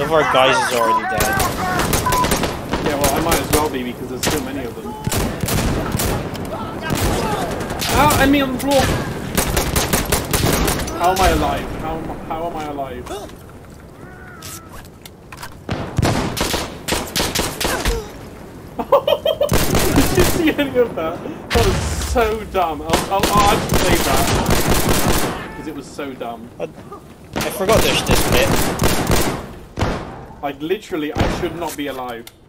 of our guys is already dead. Yeah, well, I might as well be because there's so many of them. Ah, enemy on the floor! How am I alive? How am I alive? Did you see any of that? That was so dumb. I'll have to save that. Because it was so dumb. I forgot there's this bit. Like, literally, I should not be alive.